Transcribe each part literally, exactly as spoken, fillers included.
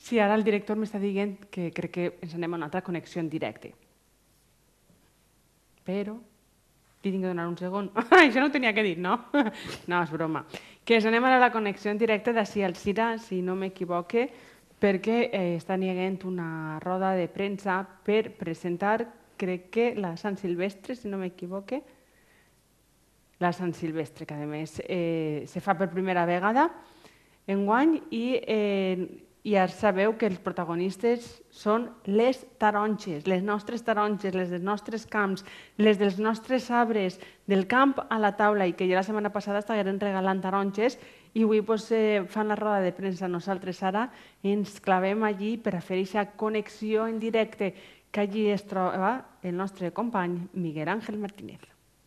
Sí, ara el director m'està dient que crec que ens anem a una altra connexió en directe. Però, li tinc que donar un segon. Això no ho tenia que dir, no? No, és broma. Que ens anem a la connexió en directe d'ací al Cira, si no m'equivoque, perquè eh, estan haguent una roda de premsa per presentar, crec que la Sant Silvestre, si no m'equivoque, la Sant Silvestre, que a més eh, se fa per primera vegada enguany i, eh, i ja sabeu que els protagonistes són les taronges, les nostres taronges, les dels nostres camps, les dels nostres arbres, del camp a la taula, i que ja la setmana passada estaven regalant taronges i avui pues, eh, fan la roda de premsa. Nosaltres ara ens clavem allí per a fer aquesta connexió en directe, que allí es troba el nostre company Miguel Ángel Martínez.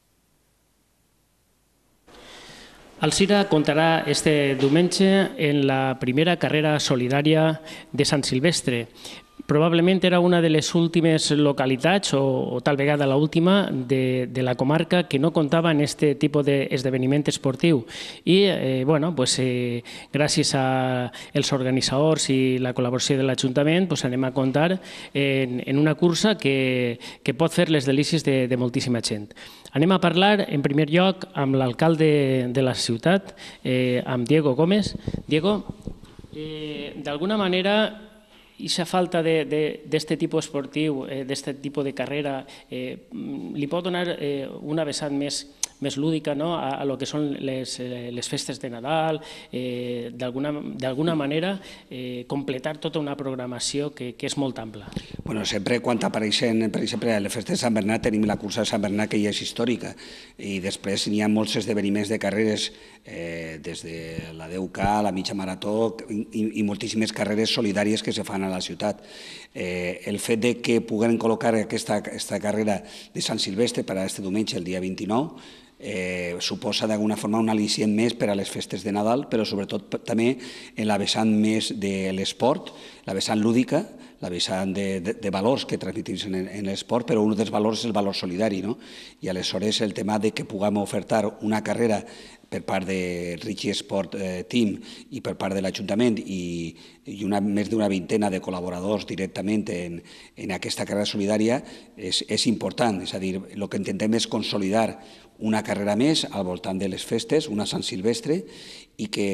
El Cira contarà este diumenge en la primera carrera solidària de Sant Silvestre. Probablement era una de les últimes localitats, o, o tal vegada l'última, de, de la comarca que no comptava en aquest tipus d'esdeveniment esportiu. I, eh, bueno, pues, eh, gràcies als organitzadors i la col·laboració de l'Ajuntament, pues, anem a comptar en, en una cursa que, que pot fer les delícies de, de moltíssima gent. Anem a parlar, en primer lloc, amb l'alcalde de la ciutat, eh, amb Diego Gómez. Diego, eh, d'alguna manera, aquesta falta d'aquest tipus esportiu, d'aquest tipus de carrera, li pot donar una vessant més lúdica a lo que són les festes de Nadal, d'alguna manera completar tota una programació que és molt ampla. Bueno, sempre quan apareixen, per exemple, a les festes de Sant Bernat tenim la cursa de Sant Bernat, que ja és històrica, i després n'hi ha molts esdeveniments de carreres, des de la deu K, la mitja marató i moltíssimes carreres solidàries que se fan a la ciutat. El fet que puguem col·locar aquesta carrera de Sant Silvestre per a aquest diumenge, el dia vint-i-nou, suposa d'alguna forma un al·licient més per a les festes de Nadal, però sobretot també en la vessant més de l'esport, la vessant lúdica, la vessant de valors que transmeteixen en l'esport, però un dels valors és el valor solidari. I aleshores el tema que puguem ofertar una carrera per part de Richie Sport Team i per part de l'Ajuntament i més d'una vintena de col·laboradors directament en aquesta carrera solidària és important. És a dir, el que intentem és consolidar una carrera més al voltant de les festes, una Sant Silvestre, i que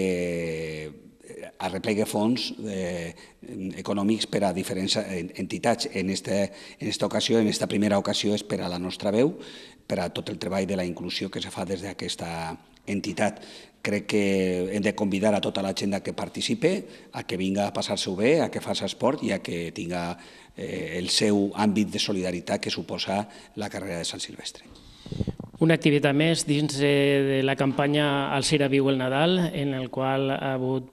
arreplega fons econòmics per a diferents entitats. En aquesta ocasió, en aquesta primera ocasió, és per a la nostra veu, per a tot el treball de la inclusió que se fa des d'aquesta entitat. Crec que hem de convidar a tota la gent que participe, a que vinga a passar-se-ho bé, a que faci esport i a que tinga el seu àmbit de solidaritat que suposa la carrera de Sant Silvestre. Una activitat més dins de la campanya El Cira viu el Nadal, en el qual ha hagut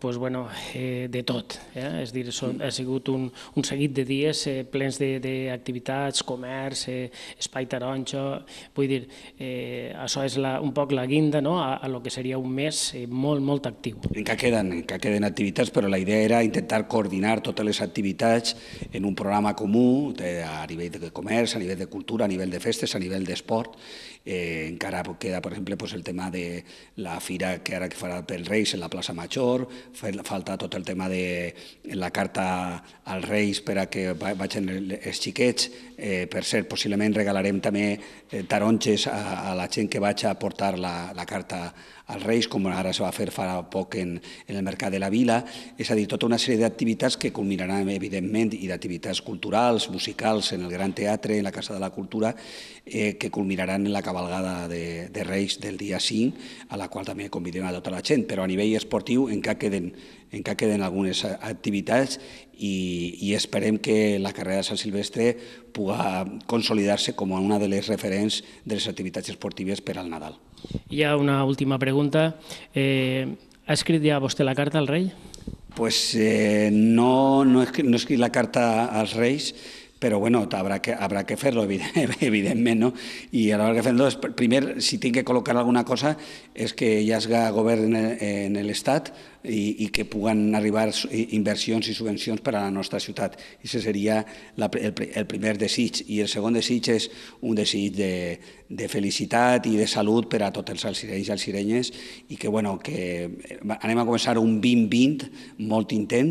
de tot. És a dir, ha sigut un seguit de dies plens d'activitats, comerç, espai taronja. Vull dir, això és un poc la guinda a lo que seria un mes molt, molt actiu. Encara queden activitats, però la idea era intentar coordinar totes les activitats en un programa comú a nivell de comerç, a nivell de cultura, a nivell de festes, a nivell d'esport. Encara queda, per exemple, el tema de la fira que ara farà pels Reis en la plaça Major, falta tot el tema de la carta als Reis per a que vagin els xiquets. Per cert, possiblement regalarem també taronges a la gent que vagi a portar la carta als Reis, com ara se va fer fa poc en el Mercat de la Vila. És a dir, tota una sèrie d'activitats que culminaran, evidentment, i d'activitats culturals, musicals, en el Gran Teatre, en la Casa de la Cultura, que culminaran en la cabalgada de Reis del dia cinc, a la qual també convidem a tota la gent. Però a nivell esportiu encara queden algunes activitats i esperem que la carrera de Sant Silvestre pugui consolidar-se com una de les referents de les activitats esportives per al Nadal. Hi ha una última pregunta. Ha escrit ja vostè la carta al rei? Pues no he escrit la carta als Reis, però bueno, habrá que fer-lo, evidentment, no? I a l'hora que fem-lo, primer, si tinc que col·locar alguna cosa, és que hi hagi govern en l'Estat i que puguen arribar inversions i subvencions per a la nostra ciutat. Aquest seria el primer desig. I el segon desig és un desig de felicitat i de salut per a tots els alcirenys i alcirenyes i que anem a començar un vint vint molt intens,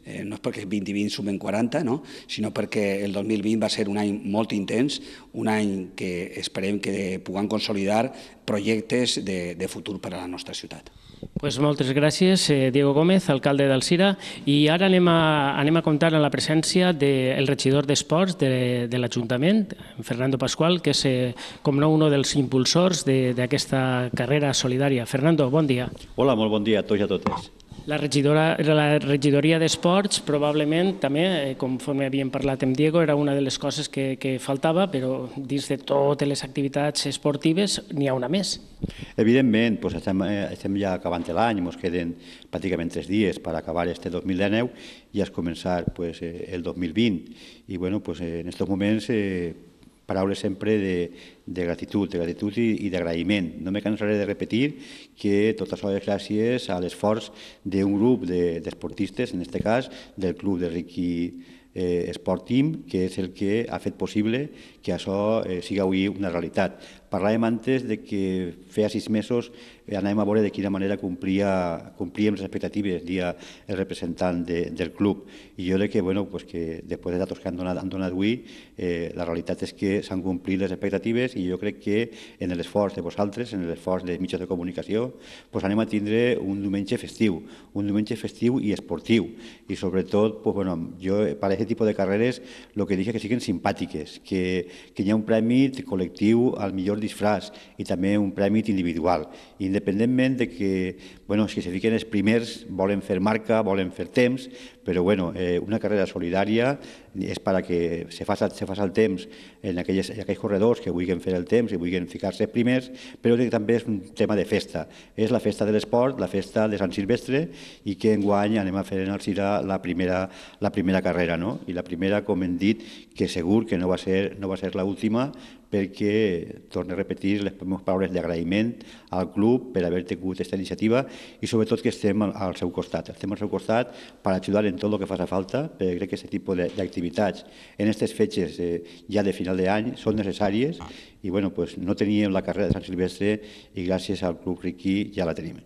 eh, no és perquè vint i vint sumen quaranta, no? Sinó perquè el dos mil vint va ser un any molt intens, un any que esperem que puguem consolidar projectes de, de futur per a la nostra ciutat. Pues moltes gràcies, eh, Diego Gómez, alcalde d'Alzira. I ara anem a, anem a comptar amb la presència del regidor d'Esports de, de l'Ajuntament, Fernando Pascual, que és, eh, com no, un dels impulsors d'aquesta carrera solidària. Fernando, bon dia. Hola, molt bon dia a tots i a totes. La, regidora, la regidoria d'Esports probablement també, eh, conforme havíem parlat amb Diego, era una de les coses que, que faltava, però dins de totes les activitats esportives n'hi ha una més. Evidentment, doncs estem, estem ja acabant l'any, ens queden pràcticament tres dies per acabar este dos mil dinou i és començar pues, el dos mil vint. I bueno, pues, en aquests moments eh, paraules sempre de, de gratitud, de gratitud i, i d'agraïment. No me cansaré de repetir que tot això és gràcies a l'esforç d'un grup d'esportistes, en aquest cas del club de Riqui eh, Sport Team, que és el que ha fet possible que això eh, sigui avui una realitat. Parlàvem antes de que feia sis mesos eh, anàvem a veure de quina manera complia, complíem les expectatives, dia el representant de, del club. I jo crec que, bueno, pues que després de datos que han donat, han donat avui, eh, la realitat és que s'han complit les expectatives i jo crec que en l'esforç de vosaltres, en l'esforç de mitjans de comunicació, pues anem a tindre un diumenge festiu, un diumenge festiu i esportiu. I sobretot, pues, bueno, jo per a aquest tipus de carreres el que dic és que siguin simpàtiques, que, que hi ha un premi col·lectiu al millor disfraç i també un premi individual. Independentment de que, bueno, si se fiquen els primers, volen fer marca, volen fer temps, però bueno, eh, una carrera solidària és per a que se faci, se faci el temps en aquells, en aquells corredors que vulguin fer el temps i vulguin ficar-se primers, però també és un tema de festa. És la festa de l'esport, la festa de Sant Silvestre, i que enguany anem a fer en Alzira la primera, la primera carrera, no? I la primera, com hem dit, que segur que no va ser, no va ser l'última, perquè, torno a repetir les meves paraules d'agraïment al club per haver tingut aquesta iniciativa i sobretot que estem al seu costat. Estem al seu costat per ajudar en tot el que faci falta, perquè crec que aquest tipus d'activitats en aquestes fetges eh, ja de final d'any són necessàries i bueno, pues, no teníem la carrera de Sant Silvestre i gràcies al Club Riqui ja la tenim.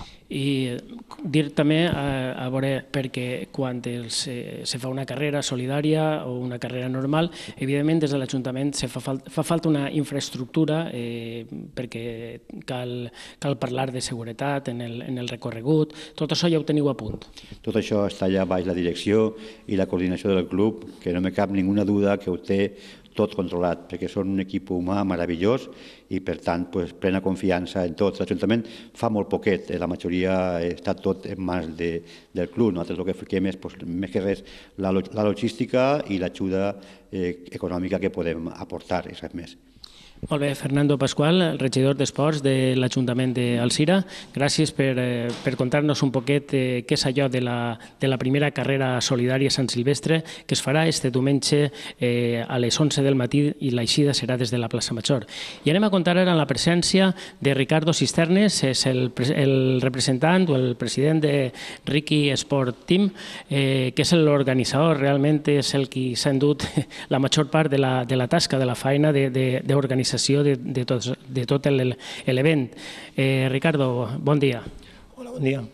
I dir també, a, a veure, perquè quan els, eh, se fa una carrera solidària o una carrera normal, evidentment des de l'Ajuntament se fa, fal fa falta una infraestructura eh, perquè cal, cal parlar de seguretat en el, en el recorregut. Tot això ja ho teniu a punt. Tot això està ja baix la direcció i la coordinació del club, que no me cap ninguna duda que ho té tot controlat, perquè són un equip humà meravellós i, per tant, pues, plena confiança en tot. L'Ajuntament fa molt poquet, la majoria està tot en mans de, del club. Nosaltres el que fiquem és, pues, més que res, la, la logística i l'ajuda eh, econòmica que podem aportar, i res més. Molt bé, Fernando Pascual, regidor d'Esports de l'Ajuntament d'Alzira. Gràcies per, eh, per contar-nos un poquet eh, què és allò de la, de la primera carrera solidària Sant Silvestre que es farà este diumenge eh, a les onze del matí i l'eixida serà des de la plaça Major. I anem a contar ara amb la presència de Ricardo Cisternes, és el, el representant o el president de Riqui Sport Team, eh, que és l'organitzador, realment és el qui s'ha endut la major part de la, de la tasca, de la feina d'organitzar De, de, tot, de tot l'event. Eh, Ricardo, bon dia. Hola, bon dia.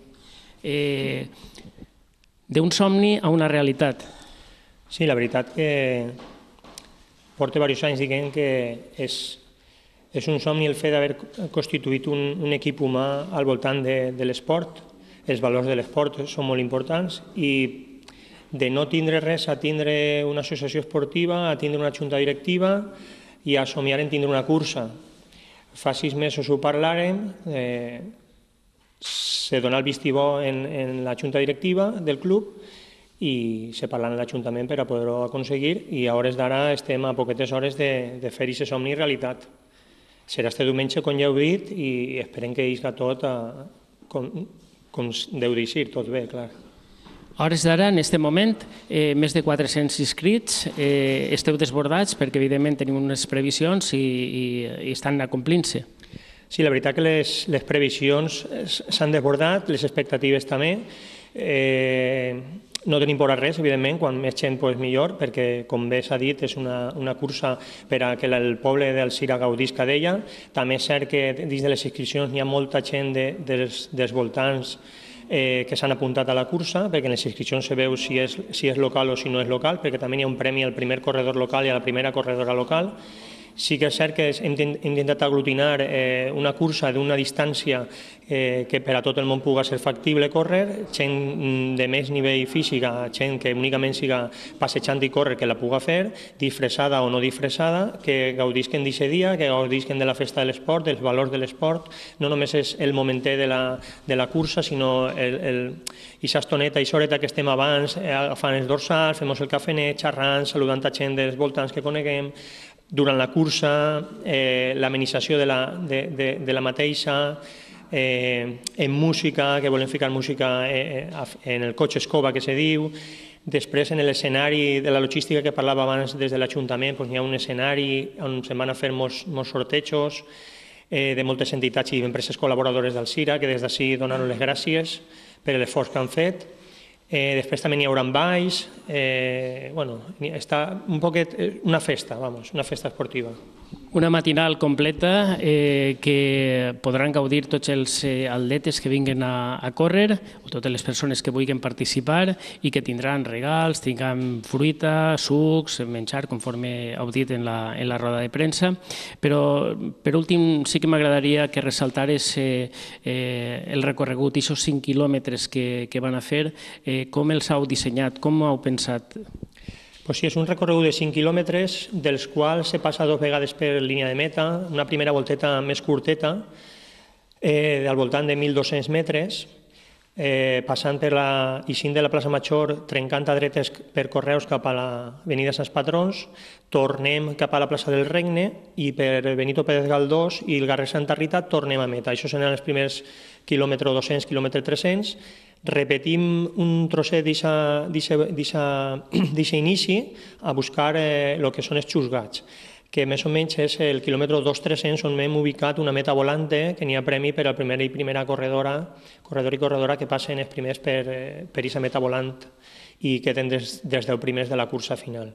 Eh, D'un somni a una realitat. Sí, la veritat que porta diversos anys dient que és, és un somni el fet d'haver constituït un, un equip humà al voltant de, de l'esport. Els valors de l'esport són molt importants i de no tindre res a tindre una associació esportiva, a tindre una junta directiva i a somiar en tindre una cursa. Fa sis mesos ho parlàrem, eh, se dona el vistibó en, en la junta directiva del club i se parla en l'Ajuntament per a poder-ho aconseguir i a hores d'ara estem a poquetes hores de, de fer aquest somni realitat. Serà este diumenge, com ja heu dit, i esperem que isca tot a, com, com deu d'eixir, tot bé, clar. A hores d'ara, en aquest moment, eh, més de quatre-cents inscrits, eh, esteu desbordats perquè, evidentment, tenim unes previsions i, i, i estan acomplint-se. Sí, la veritat que les, les previsions s'han desbordat, les expectatives també. Eh, no tenim por a res, evidentment, quan més gent pues, millor, perquè, com bé s'ha dit, és una, una cursa per a que el poble d'Alzira gaudisca d'ella. També és cert que dins de les inscripcions hi ha molta gent de, dels, dels voltants eh, que s'han apuntat a la cursa, perquè en les inscripcions se veu si és, si és local o si no és local, perquè també hi ha un premi al primer corredor local i a la primera corredora local. Sí que és cert que hem intentat aglutinar eh, una cursa d'una distància eh, que per a tot el món pugui ser factible córrer, gent de més nivell físic, gent que únicament siga passejant i córrer que la pugui fer, disfressada o no disfressada, que gaudisquen d'aquest dia, que gaudisquen de la festa de l'esport, dels valors de l'esport. No només és el momentet de la, de la cursa, sinó aquesta estoneta i horeta que estem abans, eh, agafant els dorsals, fem el cafenet, xerrant, saludant a gent dels voltants que coneguem. Durant la cursa, eh, l'amenització de, la, de, de, de la mateixa, eh, en música, que volem ficar música eh, en el cotxe escova, que se diu. Després, en l'escenari de la logística que parlava abans des de l'Ajuntament, doncs, hi ha un escenari on se'n van a fer molts, molts sortejos eh, de moltes entitats i empreses col·laboradores del CIRA, que des d'ací donen les gràcies per l'esforç que han fet. Eh, després també n'hi haurà balls, eh, bueno, està un poquet, una festa, vamos, una festa esportiva. Una matinal completa eh, que podran gaudir tots els eh, atletes que vinguen a, a córrer o totes les persones que vulguin participar i que tindran regals, tindran fruita, sucs, menjar, conforme heu dit en la, en la roda de premsa. Però, per últim, sí que m'agradaria que ressaltares eh, eh, el recorregut, aquests cinc quilòmetres que, que van a fer, eh, com els heu dissenyat, com ho heu pensat? Pues sí, és un recorregut de cinc quilòmetres, dels quals se passa dues vegades per línia de meta, una primera volteta més curteta, eh, al voltant de mil dos-cents metres, eh, passant per la eixint de la plaça Major, trencant a dretes per Correus cap a l'avenida Sants Patrons, tornem cap a la plaça del Regne i per Benito Pérez Galdós i el carrer Santa Rita tornem a meta. Això seran els primers quilòmetre dos-cents, quilòmetre tres-cents. Repetim un trosset d'aquest inici a buscar el que són els xusgats, que més o menys és el quilòmetre dos tres-cents on hem ubicat una meta volante que n'hi ha premi per a primera i primera corredora, corredor i corredora que passen els primers per aquesta meta volant i queden des dels deu primers de la cursa final.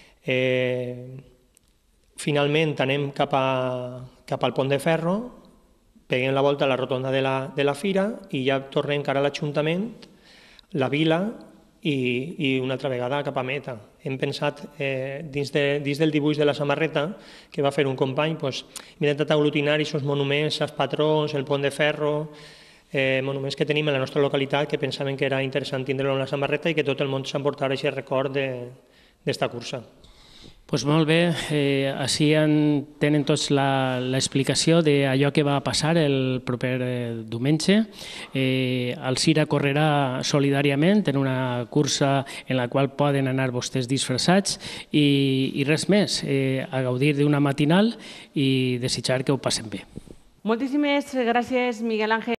Finalment anem cap al Pont de Ferro, peguem la volta a la rotonda de la, de la fira i ja tornem cara a l'Ajuntament, la vila i, i una altra vegada cap a meta. Hem pensat, eh, dins, de, dins del dibuix de la samarreta que va fer un company, doncs, hem intentat aglutinar aquests monuments, els patrons, el Pont de Ferro, eh, monuments que tenim en la nostra localitat que pensàvem que era interessant tindre-lo en la samarreta i que tot el món s'emportara aquest record d'esta cursa. Doncs molt bé, eh, així en tenen tots l'explicació d'allò que va passar el proper eh, diumenge. Eh, el CIRA correrà solidàriament en una cursa en la qual poden anar vostès disfressats i, i res més, eh, a gaudir d'una matinal i desitjar que ho passen bé. Moltíssimes gràcies, Miguel Ángel.